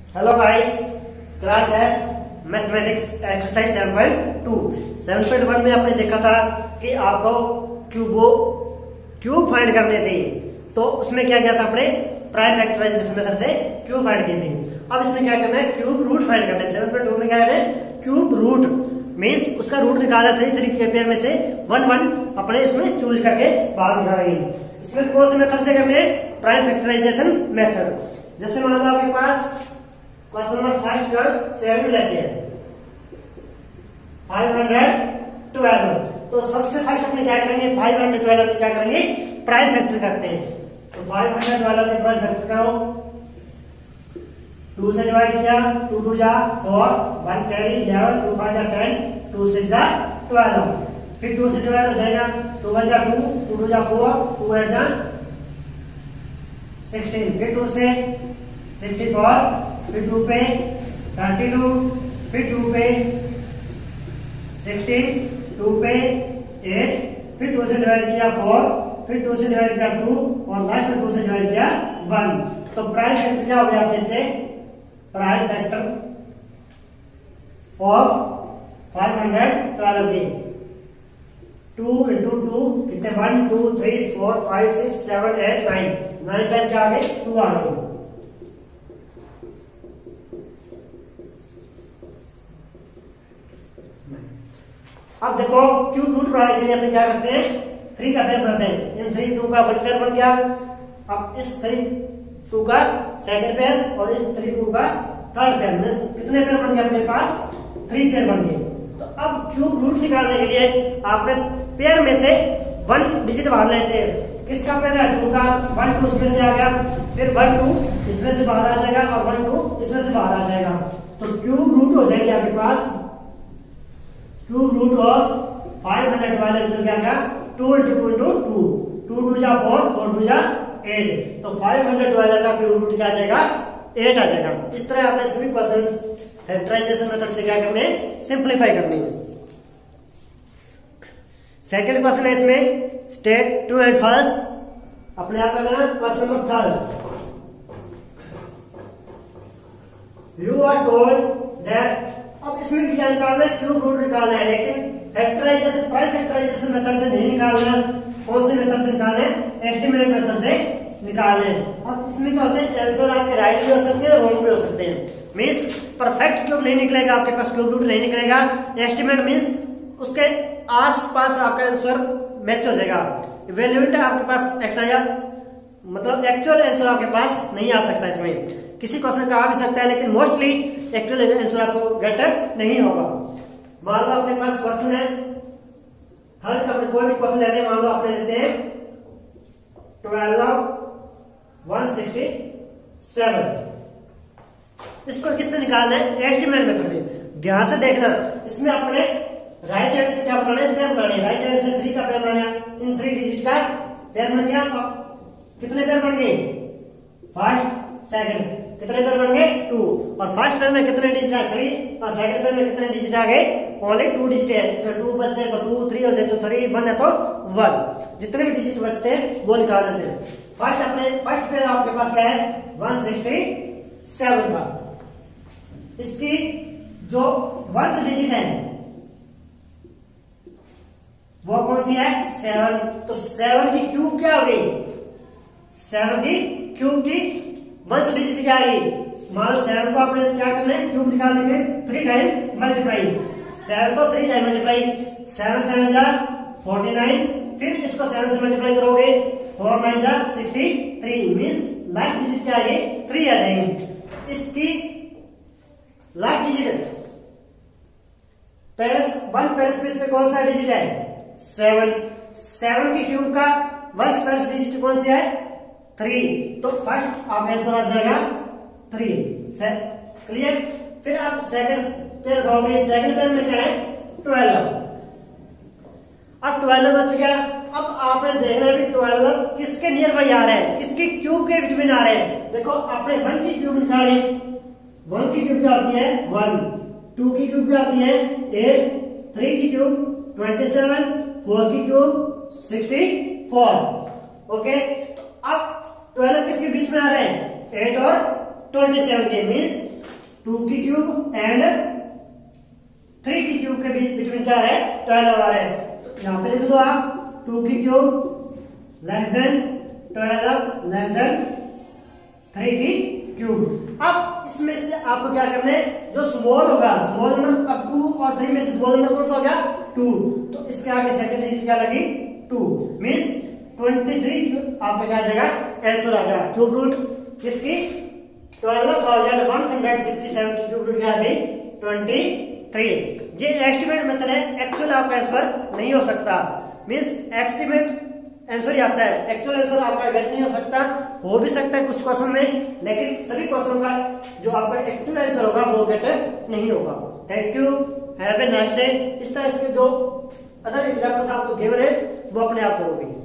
Hello guys, class है mathematics exercise 7.2। 7.1 में आपने देखा था कि आपको क्यूब फाइंड करने थे, तो उसमें क्या किया था आपने प्राइम फैक्टराइजेशन मेथड से क्यूब फाइंड किए थे। अब इसमें क्या करना है, क्यूब रूट फाइंड करना है। 7.2 में क्या है, क्यूब रूट मीन्स उसका रूट निकाला था 3 के पेयर में से 1 अपने इसमें चूज करके बाहर निकालेंगे। इसमें कौन से मेथड से करने, प्राइम फैक्टराइजेशन मेथड। जैसे मान लो आपके पास क्वेश्चन नंबर 5 का 7 लेते हैं 512, तो सबसे फर्स्ट अपने क्या करेंगे, 512 में क्या करेंगे, प्राइम फैक्टर करते हैं। तो 512 में प्राइम फैक्टर करो, 2 से डिवाइड किया, 2 2 जा 4, 1 कैरी 11, 2 5 जा 10, 2 6 जा 12। फिर 2 से डिवाइड हो जाएगा, 2 1 जा 2, 2 2 जा 4, 2 8 जा 16। फिर 2 से 64, फिर 2 पे 32, फिर 2 पे 16, 2 पे 8, फिर 2 से डिवाइड किया 4, फिर 2 से डिवाइड किया 2 और लास्ट में 2 से डिवाइड किया 1। तो प्राइम फैक्टर क्या हो गया आपके से, प्राइम फैक्टर ऑफ 512 के 2 into 2 कितने, 1 2 3 4 5 6 7 8 9 टाइम क्या आ गए, 2 आ गए। अब देखो क्यूब रूट बनाने के लिए अपने क्या करते हैं, 3 का पेयर बनाते हैं। इन 3 2 का 1 पेयर बन गया। अब इस 3 2 का सेकंड पेयर और इस 3 2 का थर्ड पेयर में कितने पेयर बन गए अपने पास, 3 पेयर बन गए। तो अब क्यूब रूट निकालने के लिए आपने पेयर में से 1 डिजिट बाहर लेते हैं। किसका पेयर है, 2 का, 1 2 इसमें से आ गया, फिर 1 2 इसमें से बाहर आ जाएगा और 1 2 इसमें से बाहर आ जाएगा। तो क्यूब रूट हो जाएगी आपके पास, क्यूब रूट ऑफ 512 क्या क्या, 2 into 2 into 2, 2 2 जा 4, 4 2 जा 8। तो 512 का क्यूब रूट क्या आ जाएगा, 8 आ जाएगा। इस तरह आपने सभी क्वेश्चंस फैक्टराइजेशन मेथड से क्या करने, सिंप्लीफाई करने हैं। सेकंड क्वेश्चन है इसमें, स्टेट ट्रू एंड फॉल्स। अपने आप का question number 3। You are told that, अब इसमें भी क्या निकालना है, क्यूब रूट निकालना है, लेकिन फैक्टराइजेशन प्राइम फैक्टराइजेशन मेथड से नहीं निकालना। कौन से मेथड से निकालना है, एस्टिमेट मेथड से निकालना है। अब इसमें क्या होता है, आंसर आपके राइट भी हो सकते हैं, रॉन्ग भी हो सकते हैं। मीन्स परफेक्ट क्यूब नहीं निकलेगा आपके पास, क्यूब रूट नहीं निकलेगा। एस्टिमेट मीन्स उसके आसपास आपका आंसर मैच हो जाएगा। इवेल्युएट आपके पास एक्स्ट्रा, मतलब एक्चुअल आंसर आपके पास नहीं आ सकता। इसमें किसी क्वेश्चन का आ भी सकता है, लेकिन मोस्टली एक्चुअल आंसर आपको गेट नहीं होगा। मान लो अपने पास क्वेश्चन है थर्ड का, कोई भी क्वेश्चन लेते हैं, मान लो आपने लेते हैं 12167। इसको किससे निकालना है, एस्टिमेट मेथड से। ध्यान से देखना, इसमें अपने राइट हैंड से क्या बनाना है, पेयर बनाना है। राइट हैंड से 3 का पेयर बनाना है, इन 3 डिजिट का पेयर बन गया। कितने पेयर बन गए, फर्स्ट सेकंड कितने पेयर बन गए, 2। और फर्स्ट पेयर में कितने डिजिट है, 3, और सेकंड पेयर में कितने डिजिट आ गए, ओनली 2 डिजिट है। इसमें 2 बचते तो 2, 3 हो जाए तो 3, 1 है तो 1। जितने भी डिजिट बचते हैं वो निकाल लेते हैं। फर्स्ट पेयर आपके पास क्या है, 167 का। इसकी जो 1 डिजिट है वो कौन सी है, 7। तो 7 की क्यूब क्या हो गई, 7 की क्यूब की 1 डिजिट क्या आएगी। मान लो 7 को आपने क्या करना है, क्यूब निकाल देंगे, 3 टाइम मल्टीप्लाई। 7 को 3 टाइम मल्टीप्लाई, 7 7 जा 49, फिर इसको 7 से मल्टीप्लाई करोगे, 4 9 जा 63। मीन्स लास्ट डिजिट क्या आएगी, 3 आ जाएगी। इसकी last digit parents 1 parents space पे कौन सा डिजिट है, 7। 7 की क्यूब का 1 पेरेंट्स डिजिट कौन सा है, 3। तो फर्स्ट आपका आंसर आ जाएगा 3। क्लियर। फिर आप सेकंड पेयर खाओगे, सेकंड पेयर में क्या है, 12। अब 12 बच गया। अब आपने देखना है कि 12 किसके नियर बाई आ रहे हैं, किसकी क्यूब के बिटवीन आ रहे हैं। देखो आपने 1 की क्यूब निकाली, 1 की क्यूब क्या होती है, 1। 2 की क्यूब क्या होती है, 8। 3 की क्यूब 27, 4 की क्यूब 64। ओके, अब 12 किसके बीच में आ रहे हैं, 8 और 27 के। मीन्स 2 की क्यूब एंड 3 की क्यूब के बीच बिटवीन क्या है, 12 आ है। तो यहां पे लिख दो आप 2 की cube less than 12 less than 3 की क्यूब। अब इसमें से आपको क्या करना है, जो स्मॉल होगा, स्मॉल नंबर अब 2 और 3 में से स्मॉल नंबर कौन सा हो गया, 2, तो इसके आगे सेकंड डिजिट क्या लगी, 2 मींस 23 आपका क्या आ जाएगा, आंसर आ जाएगा। क्यूब रूट किसकी, 12,167 की क्यूब रूट क्या आ गई, 23। ये एस्टिमेट मेथड है, एक्चुअल आपका आंसर नहीं हो सकता, मींस एस्टिमेट आंसर ही आता है, एक्चुअल आंसर आपका गेट नहीं हो सकता। हो भी सकता है कुछ क्वेश्चन में, लेकिन सभी क्वेश्चन का जो आपका एक्चुअल आंसर होगा वो गेट नहीं होगा। Thank you, have a nice day. इस तरह इसके जो अदर एग्जाम्पल्स आपको गिवन है वो अपने आप करोगे।